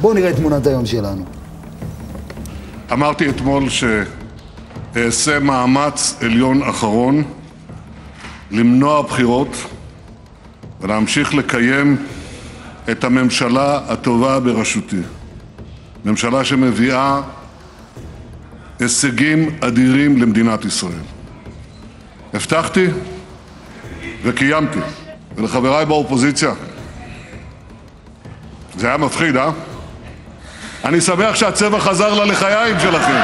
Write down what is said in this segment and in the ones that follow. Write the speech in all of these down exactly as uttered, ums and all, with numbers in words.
בואו נראה את תמונת היום שלנו. אמרתי אתמול שאעשה מאמץ עליון אחרון למנוע בחירות ולהמשיך לקיים את הממשלה הטובה בראשותי. ממשלה שמביאה הישגים אדירים למדינת ישראל. הבטחתי וקיימתי. ולחבריי באופוזיציה, זה היה מפחיד, אה? אני שמח שהצבע חזר ללחיים שלכם.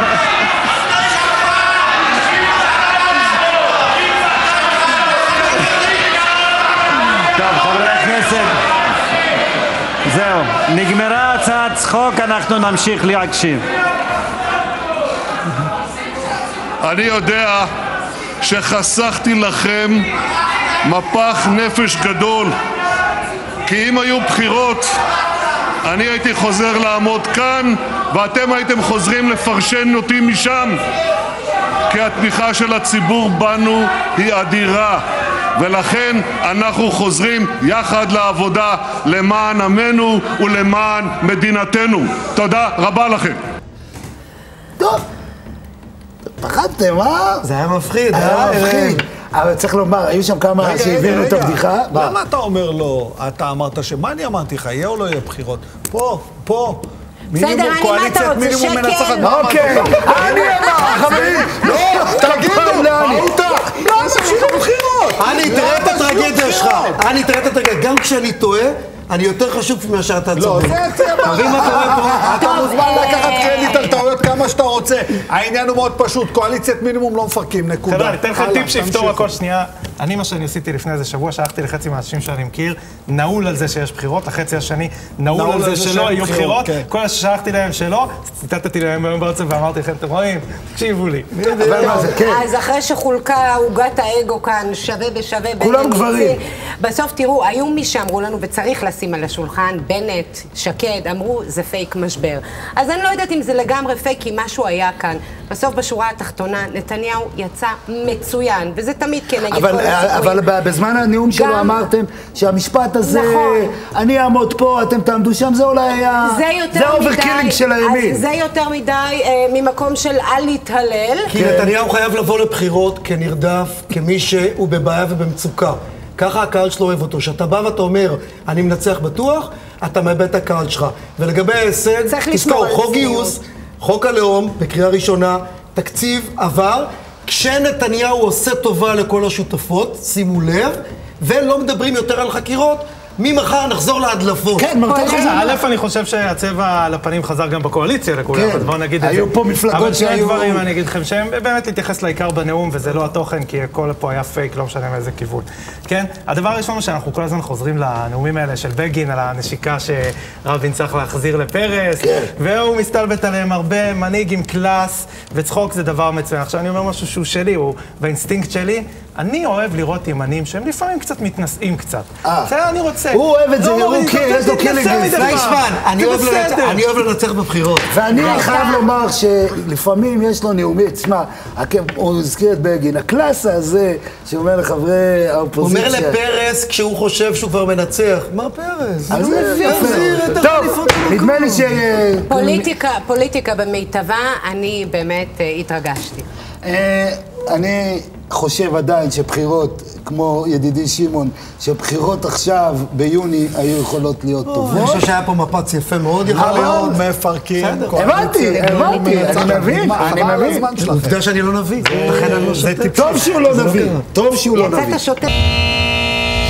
טוב, חברי הכנסת, זהו, נגמרה הצעת צחוק, אנחנו נמשיך להקשיב. אני יודע שחסכתי לכם מפח נפש גדול, כי אם היו בחירות אני הייתי חוזר לעמוד כאן ואתם הייתם חוזרים לפרשן אותי משם, כי התמיכה של הציבור בנו היא אדירה, ולכן אנחנו חוזרים יחד לעבודה למען עמנו ולמען מדינתנו. תודה רבה לכם. טוב, פחדתם, אה? זה היה מפחיד, היה מפחיד. אבל צריך לומר, היו שם כמה שהבינו את הבדיחה. למה אתה אומר לא? אתה אמרת שמה אני אמרתי לך, יהיה או לא יהיה בחירות? פה, פה. בסדר, אני מה אתה רוצה, שקל? אוקיי, אני אמר, חברים. לא, תגידו, מהותה. לא, תמשיכו בחירות. אני, תראה את הטרגדיה שלך. אני, תראה את הטרגדיה. גם כשאני טועה, אני יותר חשוב מאשר אתה צודק. לא, זה צבע. תבין מה קורה פה? אתה מוזמן לקחת קרדיט על טעויות כמה שאתה רוצה. העניין הוא מאוד פשוט, קואליציית מינימום לא מפרקים, נקודה. חבר'ה, אני אתן לכם טיפ שיפתור הכל. שנייה. אני, מה שאני עשיתי לפני איזה שבוע, שלחתי לחצי מהאנשים שאני מכיר, נעול על זה שיש בחירות, החצי השני נעול על זה שלא היו בחירות, כל השלחתי להם שלא, ציטטתי להם היום בארצה ואמרתי לכם, אתם רואים? תקשיבו לי. אז אחרי שחולקה עוגת האגו כאן שווה בשווה, כולם גברים. בסוף תראו, היו מי שאמרו לנו, וצריך לשים על השולחן, בנט, שקד, אמרו, זה פייק משבר. אז אני לא יודעת אם זה לגמרי פייק, כי משהו היה כאן. בסוף בשורה התחתונה, נתניהו יצא מצוין, וזה תמיד כנגד כל הסיכויים. אבל בזמן הנאום שלו אמרתם שהמשפט הזה, אני אעמוד פה, אתם תעמדו שם, זה אולי היה... זה האוברקילינג של הימין. זה יותר מדי ממקום של אל להתהלל. כי נתניהו חייב לבוא לבחירות כנרדף, כמי שהוא בבעיה ובמצוקה. ככה הקהל שלו אוהב אותו. שאתה בא ואתה אומר, אני מנצח בטוח, אתה מאבד את הקהל שלך. ולגבי ההישג, תזכור, חוק גיוס, חוק הלאום, בקריאה ראשונה, תקציב עבר, כשנתניהו עושה טובה לכל השותפות, שימו לב, ולא מדברים יותר על חקירות, ממחר נחזור להדלפות. כן, מרתח את זה. א', אני חושב שהצבע על הפנים חזר גם בקואליציה לכולם, אז בואו נגיד את זה. היו פה מפלגות אבל שני שהיו... דברים, אני אגיד לכם, שהם באמת להתייחס לעיקר בנאום, וזה לא התוכן, כי הכל פה היה פייק, לא משנה מאיזה כיוון. כן? הדבר הראשון הוא שאנחנו כל הזמן חוזרים לנאומים האלה של בגין, על הנשיקה שרבין צריך להחזיר לפרס, והוא מסתלבט עליהם הרבה, מנהיג עם קלאס, וצחוק זה דבר מצוין. עכשיו אני אומר משהו שהוא שלי, הוא באינסטינקט שלי, אני אוהב לראות ימנים שהם לפעמים קצת מתנשאים קצת. זה אני רוצה. הוא אוהב את זה, יש לו קילינג. אני אוהב לנצח בבחירות. ואני חייב לומר שלפעמים יש לו נאומי, תשמע, הוא הזכיר את בגין, הקלאסה הזה שאומר לחברי האופוזיציה. אומר לפרס כשהוא חושב שהוא כבר מנצח. מה פרס? אז זה יפה. טוב, נדמה לי ש... פוליטיקה במיטבה, אני באמת התרגשתי. אני חושב עדיין שבחירות, כמו ידידי שמעון, שבחירות עכשיו ביוני היו יכולות להיות טובות. אני חושב שהיה פה מפץ יפה מאוד, יכול להיות מפרקים. הבנתי, הבנתי, אני מבין, אני מבין. עובדה שאני לא נביא. טוב שהוא לא נביא, טוב שהוא לא נביא. יצאת שוטר.